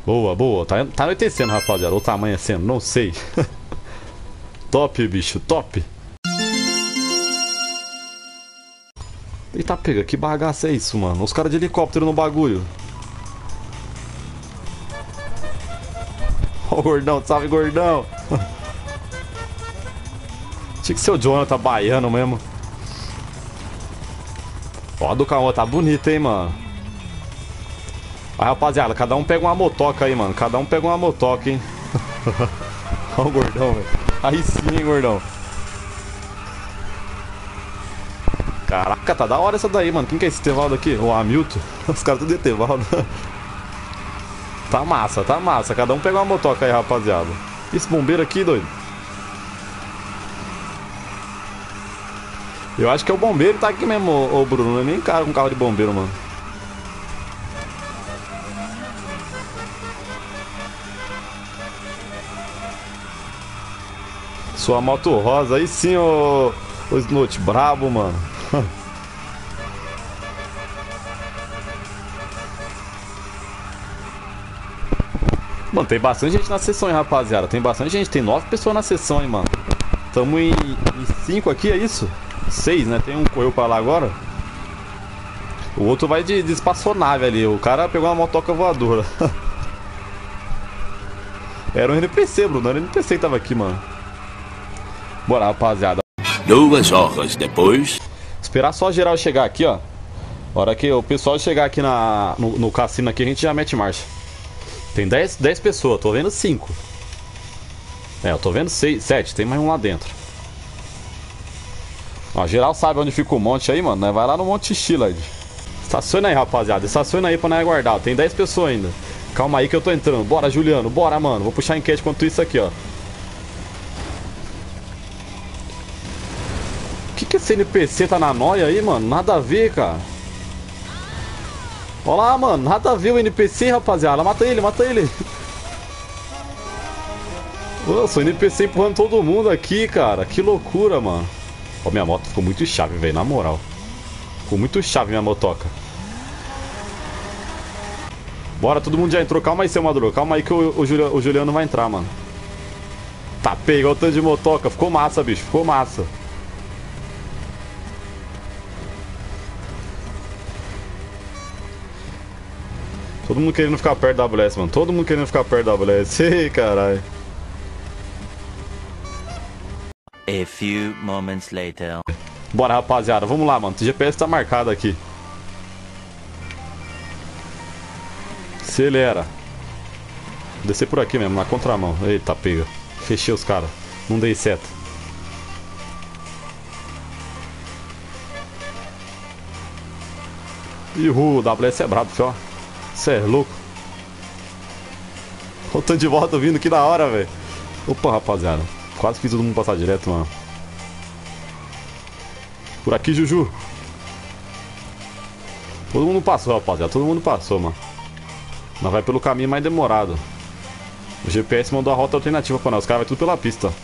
Boa, boa. Tá anoitecendo, rapaziada. Ou tá amanhecendo, não sei. Top, bicho, top. Eita, pega, que bagaça é isso, mano? Os caras de helicóptero no bagulho. Ó o gordão, salve, gordão. Tinha que ser o Jonathan baiano mesmo. Ó, a do Caô tá bonita, hein, mano. Aí, rapaziada, cada um pega uma motoca aí, mano. Cada um pega uma motoca, hein. Ó o gordão, velho. Aí sim, hein, gordão. Caraca, tá da hora essa daí, mano. Quem que é esse Tevaldo aqui? O Hamilton. Os caras tudo de Tevaldo. Tá massa, tá massa. Cada um pega uma motoca aí, rapaziada. Esse bombeiro aqui, doido. Eu acho que é o bombeiro que tá aqui mesmo, ô Bruno. Não é nem cara com carro de bombeiro, mano. Sua moto rosa, aí sim, ô Snoot, brabo, mano. Mano, tem bastante gente na sessão, hein, rapaziada. Tem bastante gente, tem 9 pessoas na sessão, hein, mano. Tamo em 5 aqui, é isso? 6, né? Tem um correu pra lá agora. O outro vai de espaçonave ali. O cara pegou uma motoca voadora. Era um NPC, Bruno. Era um NPC que tava aqui, mano. Bora, rapaziada. 2 horas depois. Esperar só geral chegar aqui, ó. Hora que o pessoal chegar aqui no cassino aqui, a gente já mete marcha. Tem 10 pessoas, tô vendo 5. É, eu tô vendo 6, 7, tem mais um lá dentro. Ó, geral sabe onde fica o monte aí, mano, né? Vai lá no Monte Shillard. Estaciona aí, rapaziada, estaciona aí pra nós aguardar. Tem 10 pessoas ainda. Calma aí que eu tô entrando. Bora, Juliano, bora, mano. Vou puxar a enquete quanto isso aqui, ó. Que esse NPC tá na noia aí, mano? Nada a ver, cara. Olha lá, mano. Nada a ver o NPC, rapaziada. Mata ele, mata ele. Nossa, o NPC empurrando todo mundo aqui, cara. Que loucura, mano. Ó, minha moto ficou muito chave, velho. Na moral. Ficou muito chave minha motoca. Bora, todo mundo já entrou. Calma aí, seu Maduro. Calma aí que o Juliano vai entrar, mano. Tá, pegou o tanto de motoca. Ficou massa, bicho. Ficou massa. Todo mundo querendo ficar perto da AWS, mano. Todo mundo querendo ficar perto da AWS. Ei, caralho. A few moments later. Bora, rapaziada. Vamos lá, mano. O GPS tá marcado aqui. Acelera. Vou descer por aqui mesmo, na contramão. Eita, pega. Fechei os caras. Não dei seta. Ih, o AWS é brabo, fio. Cê é louco. Olha o tanto de volta vindo, que da hora, velho. Opa, rapaziada. Quase fiz todo mundo passar direto, mano. Por aqui, Juju. Todo mundo passou, rapaziada. Todo mundo passou, mano. Nós vai pelo caminho mais demorado. O GPS mandou a rota alternativa pra nós. Os caras vai tudo pela pista.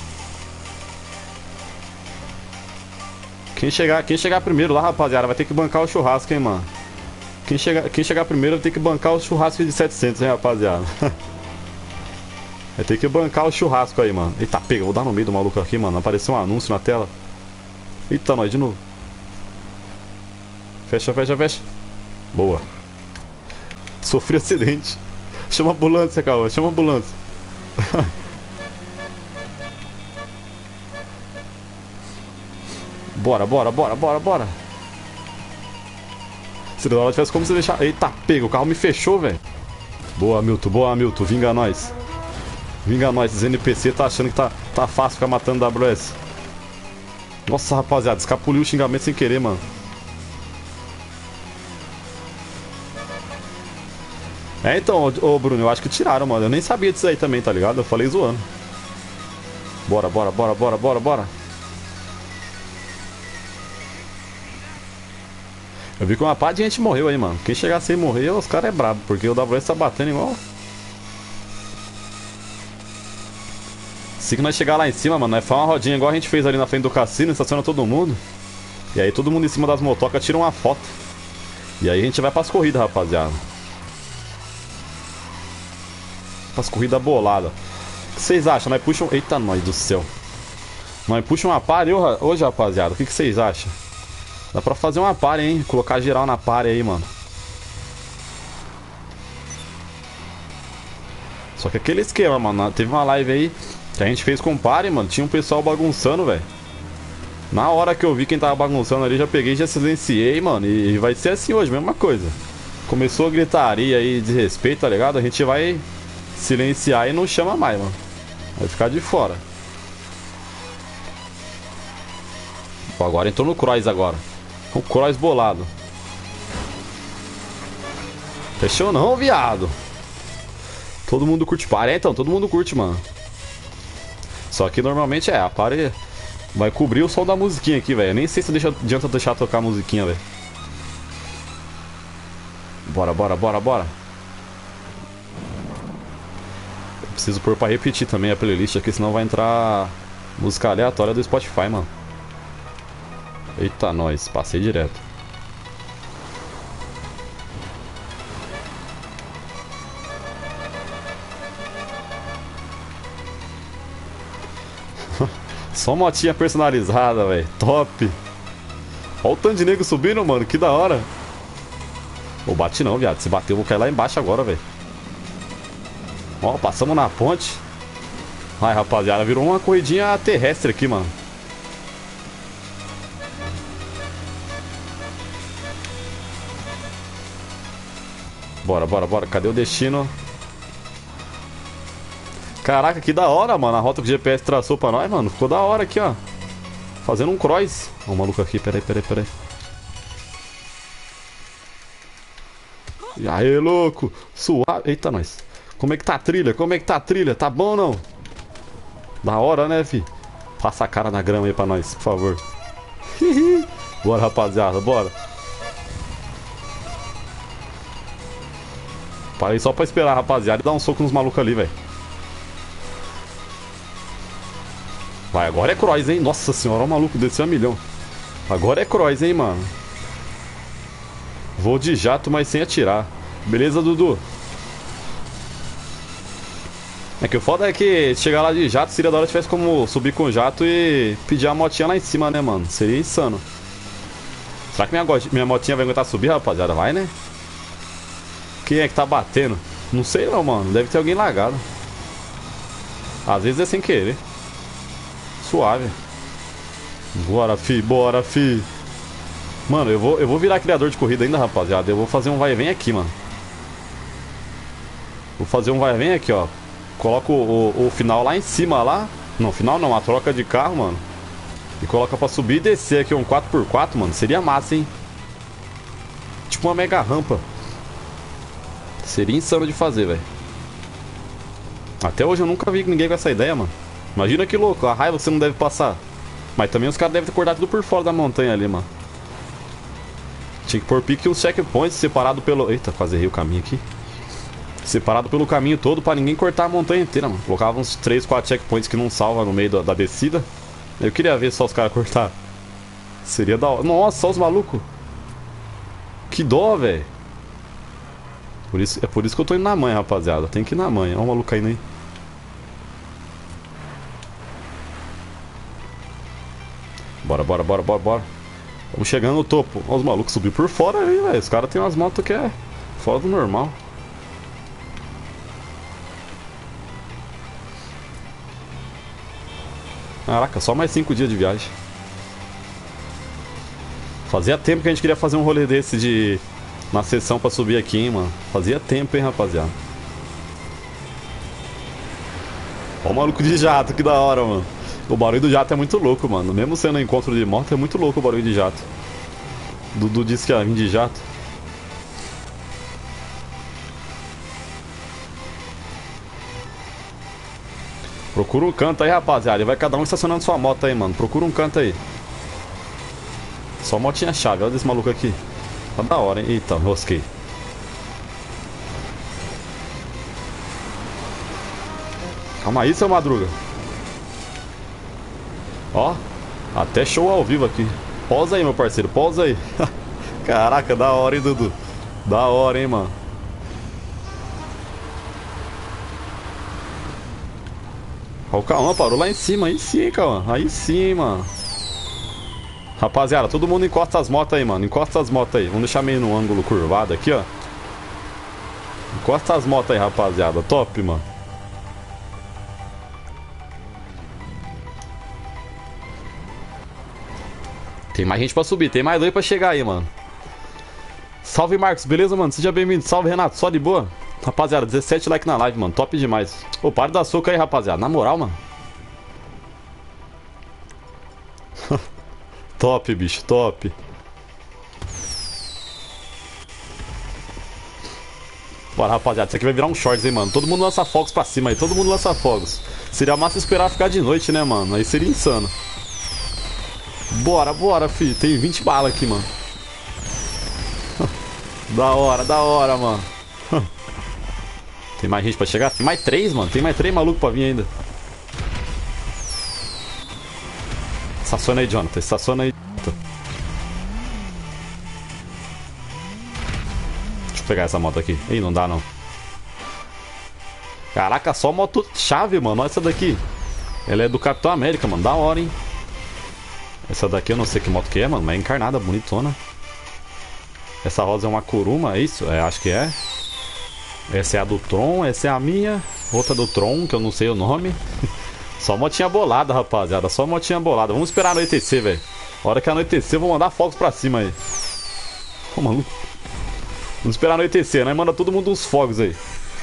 Quem chegar primeiro lá, rapaziada, vai ter que bancar o churrasco, hein, mano. Quem chegar primeiro vai ter que bancar o churrasco de 700, hein, rapaziada. Vai ter que bancar o churrasco aí, mano. Eita, pega, vou dar no meio do maluco aqui, mano. Apareceu um anúncio na tela. Eita, nós de novo. Fecha, fecha, fecha. Boa. Sofri acidente. Chama a ambulância, Caô. Chama a ambulância. Bora, bora, bora, bora, bora. Se da hora tivesse como você deixar. Eita, pega, o carro me fechou, velho. Boa, Milton, boa, Milton. Vinga nós. Vinga nós. Esses NPC tá achando que tá fácil ficar matando AWS. Nossa, rapaziada, escapuliu o xingamento sem querer, mano. É, então, ô Bruno, eu acho que tiraram, mano. Eu nem sabia disso aí também, tá ligado? Eu falei zoando. Bora, bora, bora, bora, bora, bora. Eu vi que uma pá de gente morreu aí, mano. Quem chegar sem morrer, os caras é brabo, porque o AWS tá batendo igual. Se que nós chegar lá em cima, mano, nós faz uma rodinha igual a gente fez ali na frente do cassino, estaciona todo mundo. E aí todo mundo em cima das motocas tira uma foto. E aí a gente vai pras corridas, rapaziada. pras corridas boladas. O que vocês acham? Nós puxam... Eita, nós do céu. Nós puxam uma party hoje, rapaziada. O que vocês acham? Dá pra fazer uma party, hein? Colocar geral na party aí, mano. Só que aquele esquema, mano. Teve uma live aí que a gente fez com party, mano. Tinha um pessoal bagunçando, velho. Na hora que eu vi quem tava bagunçando ali, já peguei e já silenciei, mano. E vai ser assim hoje, mesma coisa. Começou a gritaria aí, desrespeito, tá ligado? A gente vai silenciar e não chama mais, mano. Vai ficar de fora. Pô, agora entrou no cross agora. O cross bolado. Fechou não, viado. Todo mundo curte party, então, todo mundo curte, mano. Só que normalmente a party vai cobrir o som da musiquinha aqui, velho. Nem sei se adianta deixar tocar a musiquinha, velho. Bora, bora, bora, bora. Eu preciso pôr pra repetir também a playlist aqui, senão vai entrar música aleatória do Spotify, mano. Eita, nós, passei direto. Só motinha personalizada, velho. Top. Olha o tanto de nego subindo, mano. Que da hora. Ô, bate não, viado. Se bater, eu vou cair lá embaixo agora, velho. Ó, passamos na ponte. Ai, rapaziada, virou uma corridinha terrestre aqui, mano. Bora, bora, bora. Cadê o destino? Caraca, que da hora, mano. A rota que o GPS traçou pra nós, mano. Ficou da hora aqui, ó. Fazendo um cross. Ó o maluco aqui. Peraí, peraí, peraí. E aí, louco. Suave. Eita, nós. Como é que tá a trilha? Como é que tá a trilha? Tá bom ou não? Da hora, né, fi? Passa a cara na grama aí pra nós, por favor. Bora, rapaziada. Bora. Parei só pra esperar, rapaziada. E dar um soco nos malucos ali, velho. Vai, agora é cross, hein? Nossa senhora, o maluco desceu a milhão. Agora é cross, hein, mano? Vou de jato, mas sem atirar. Beleza, Dudu? É que o foda é que chegar lá de jato seria da hora se tivesse como subir com o jato e pedir a motinha lá em cima, né, mano? Seria insano. Será que minha motinha vai aguentar subir, rapaziada? Vai, né? Quem é que tá batendo? Não sei não, mano. Deve ter alguém lagado. Às vezes é sem querer. Suave. Bora, fi, bora, fi. Mano, eu vou virar criador de corrida ainda, rapaziada. Eu vou fazer um vai e vem aqui, mano. Vou fazer um vai e vem aqui, ó. Coloco o final lá em cima, lá. Não, final não, a troca de carro, mano. E coloca pra subir e descer aqui um 4x4, mano. Seria massa, hein? Tipo uma mega rampa. Seria insano de fazer, velho. Até hoje eu nunca vi ninguém com essa ideia, mano. Imagina que louco, a raiva que você não deve passar. Mas também os caras devem ter acordado tudo por fora da montanha ali, mano. Tinha que pôr pique uns checkpoints separado pelo... Eita, quase errei o caminho aqui. Separado pelo caminho todo pra ninguém cortar a montanha inteira, mano. Colocava uns 3, 4 checkpoints que não salva no meio da descida. Eu queria ver só os caras cortar. Seria da hora. Nossa, só os malucos. Que dó, velho. É por isso que eu tô indo na manha, rapaziada. Tem que ir na manha. Olha o maluco caindo aí. Bora, bora, bora, bora, bora. Estamos chegando no topo. Olha os malucos subiram por fora aí, velho. Os caras têm umas motos que é fora do normal. Caraca, só mais 5 dias de viagem. Fazia tempo que a gente queria fazer um rolê desse de... na sessão pra subir aqui, hein, mano. Fazia tempo, hein, rapaziada. Olha o maluco de jato, que da hora, mano. O barulho do jato é muito louco, mano. Mesmo sendo um encontro de moto, é muito louco o barulho de jato. Dudu disse que ia vir de jato. Procura um canto aí, rapaziada. E vai cada um estacionando sua moto aí, mano. Procura um canto aí. Só motinha chave. Olha esse maluco aqui. Tá da hora, hein? Eita, rosquei. Calma aí, seu Madruga. Ó, até show ao vivo aqui. Pausa aí, meu parceiro, pausa aí. Caraca, da hora, hein, Dudu. Da hora, hein, mano. Ó, o Cauã parou lá em cima. Aí sim, Cauã. Aí sim, mano. Rapaziada, todo mundo encosta as motos aí, mano. Encosta as motos aí. Vamos deixar meio no ângulo curvado aqui, ó. Encosta as motos aí, rapaziada. Top, mano. Tem mais gente pra subir. Tem mais dois pra chegar aí, mano. Salve, Marcos. Beleza, mano? Seja bem-vindo. Salve, Renato. Só de boa? Rapaziada, 17 likes na live, mano. Top demais. Ô, para de dar soco aí, rapaziada. Na moral, mano. Top, bicho. Top. Bora, rapaziada. Isso aqui vai virar um shorts, hein, mano. Todo mundo lança fogos pra cima aí. Todo mundo lança fogos. Seria massa esperar ficar de noite, né, mano? Aí seria insano. Bora, bora, filho. Tem 20 balas aqui, mano. Da hora, mano. Tem mais gente pra chegar? Tem mais 3, mano. Tem mais 3 malucos pra vir ainda. Estaciona aí, Jonathan. Estaciona aí. Deixa eu pegar essa moto aqui. Ih, não dá, não. Caraca, só moto chave, mano. Olha essa daqui. Ela é do Capitão América, mano. Da hora, hein. Essa daqui eu não sei que moto que é, mano. Mas é encarnada, bonitona. Essa rosa é uma Kuruma, é isso? É, acho que é. Essa é a do Tron, essa é a minha. Outra do Tron, que eu não sei o nome. Só motinha bolada, rapaziada. Só motinha bolada. Vamos esperar anoitecer, velho. A hora que anoitecer, eu vou mandar fogos pra cima aí. Ô, maluco. Vamos esperar anoitecer, né? Manda todo mundo uns fogos aí.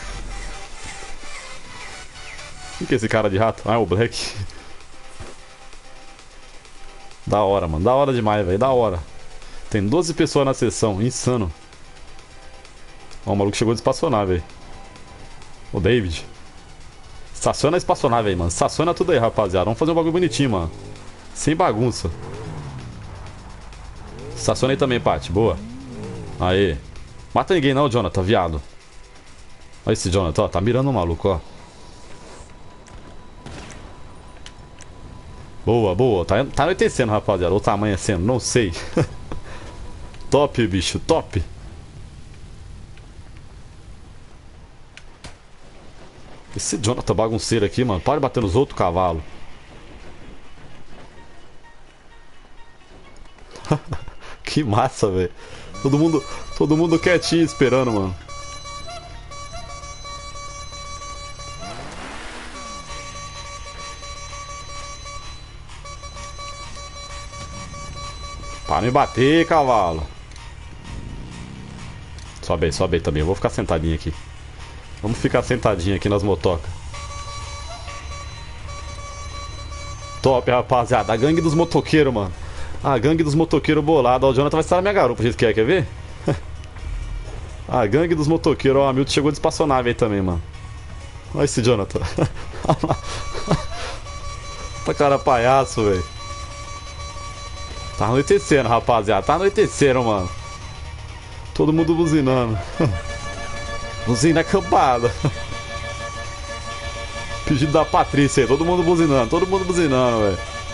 O que é esse cara de rato? Ah, é o Black. Da hora, mano. Da hora demais, velho. Da hora. Tem 12 pessoas na sessão. Insano. Ó, o maluco chegou de espaçonave aí. O David. Estaciona a espaçonave aí, mano. Estaciona tudo aí, rapaziada. Vamos fazer um bagulho bonitinho, mano. Sem bagunça. Estaciona aí também, Paty. Boa. Aê. Mata ninguém não, Jonathan, viado. Olha esse Jonathan, ó. Tá mirando o maluco, ó. Boa, boa. Tá anoitecendo, rapaziada. Ou tá amanhecendo, não sei. Top, bicho, top. Esse Jonathan bagunceiro aqui, mano. Para de bater nos outros cavalos. Que massa, velho. Todo mundo quietinho esperando, mano. Para me bater, cavalo. Sobe aí também. Eu vou ficar sentadinho aqui. Vamos ficar sentadinho aqui nas motocas. Top, rapaziada. A gangue dos motoqueiros, mano. A gangue dos motoqueiros bolada. Ó, o Jonathan vai estar na minha garupa, jeito que é, quer ver? A gangue dos motoqueiros. Ó, a Milton chegou de espaçonave aí também, mano. Olha esse Jonathan. Tá cara palhaço, velho. Tá anoitecendo, rapaziada. Tá anoitecendo, mano. Todo mundo buzinando. Buzina acampada. Pedido da Patrícia aí. Todo mundo buzinando, velho.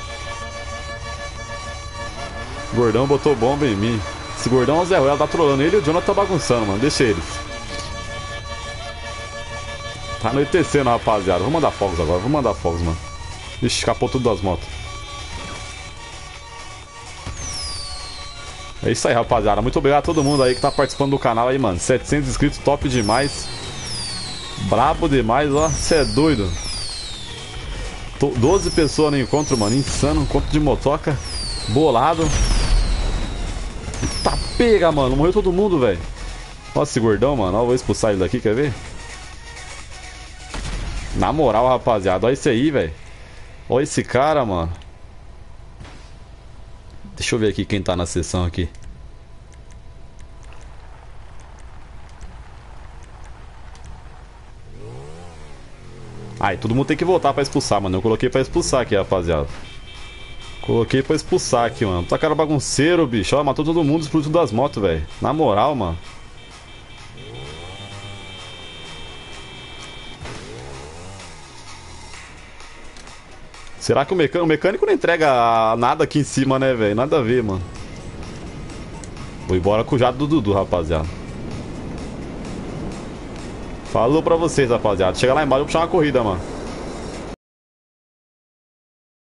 O gordão botou bomba em mim. Esse gordão é o Zé Ruela, tá trolando ele e o Jonathan tá bagunçando, mano. Deixa eles. Tá anoitecendo, rapaziada. Vou mandar fogos agora. Vou mandar fogos, mano. Ixi, escapou tudo das motos. É isso aí, rapaziada. Muito obrigado a todo mundo aí que tá participando do canal aí, mano. 700 inscritos, top demais. Brabo demais, ó. Cê é doido. 12 pessoas no encontro, mano. Insano. Encontro de motoca. Bolado. Tá pega, mano. Morreu todo mundo, velho. Olha esse gordão, mano. Ó, eu vou expulsar ele daqui, quer ver? Na moral, rapaziada. Olha esse aí, velho. Olha esse cara, mano. Deixa eu ver aqui quem tá na sessão aqui. Ai, todo mundo tem que voltar pra expulsar, mano. Eu coloquei pra expulsar aqui, rapaziada. Coloquei pra expulsar aqui, mano. Tá cara bagunceiro, bicho. Ó, matou todo mundo, explodiu das motos, velho. Na moral, mano. Será que o mecânico não entrega nada aqui em cima, né, velho? Nada a ver, mano. Vou embora com o jato do Dudu, rapaziada. Falou pra vocês, rapaziada. Chega lá embaixo, eu vou puxar uma corrida, mano.